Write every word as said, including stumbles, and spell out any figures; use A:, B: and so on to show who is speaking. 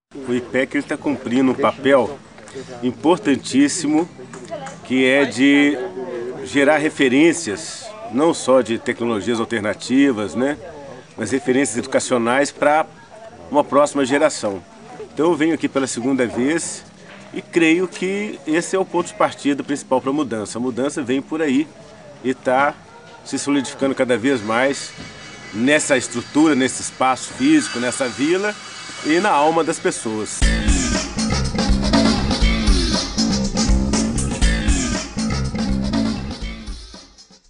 A: O I P E C está cumprindo um papel importantíssimo, que é de gerar referências, não só de tecnologias alternativas, né, mas referências educacionais para uma próxima geração. Então eu venho aqui pela segunda vez e creio que esse é o ponto de partida principal para a mudança. A mudança vem por aí e está se solidificando cada vez mais nessa estrutura, nesse espaço físico, nessa vila e na alma das pessoas.